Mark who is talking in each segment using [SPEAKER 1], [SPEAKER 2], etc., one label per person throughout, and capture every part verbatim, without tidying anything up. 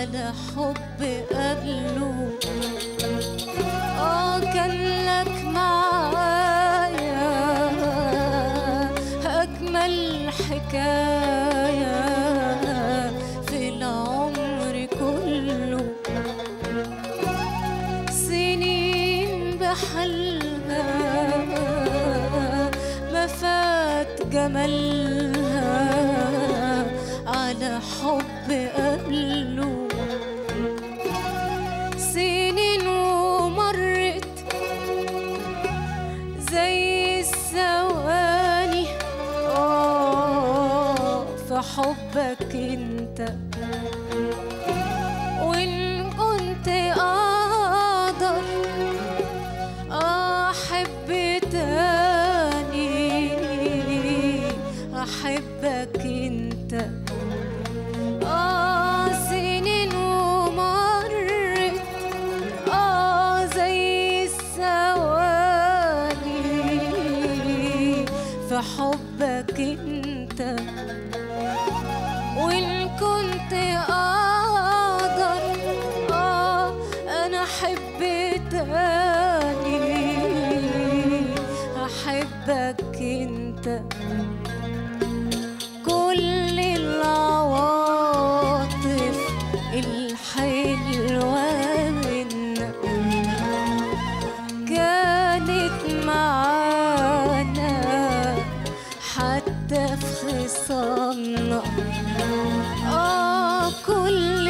[SPEAKER 1] على حب قبله. اه كان لك معايا أجمل حكاية في العمر كله، سنين بحالها ما فات جمالها على حب قبله. سنين ومرت زي الثواني اه في حبك انت، وان كنت اقدر احب تاني احبك انت. اه سنين ومرت اه زي الثواني في حبك انت، وان كنت اقدر اه انا احب تاني احبك انت. كل العواطف الحلوة منا كانت معانا حتى في خصامنا. آه كل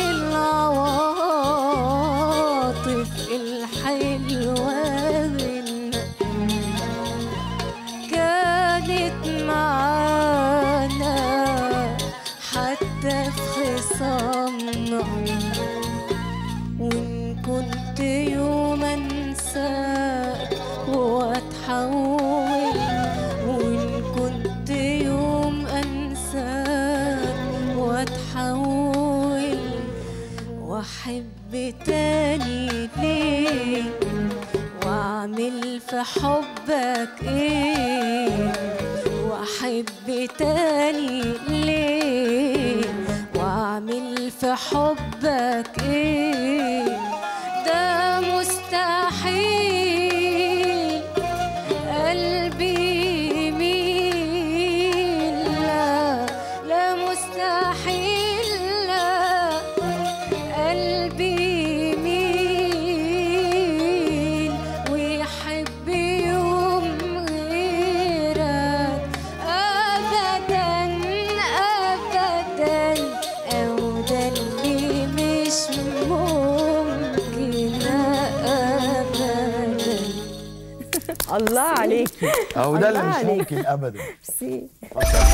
[SPEAKER 1] العواطف الحلوة منا كانت معانا حتى في خصامنا. وإن كنت يوم أنساك وأتحول، وإن كنت يوم أنساك وأتحول وأحب تاني ليه، وأعمل في حبك إيه، وأحب تاني ليه، وأعمل في حبك إيه. ده مستحيل قلبي يميل، لا لا مستحيل لا قلبي يميل ويحب يوم غيرك أبداً أبداً، أو ده اللي مش ممكن أبداً.
[SPEAKER 2] الله عليكي.
[SPEAKER 3] أو ده اللي مش ممكن أبداً.
[SPEAKER 2] ميرسي.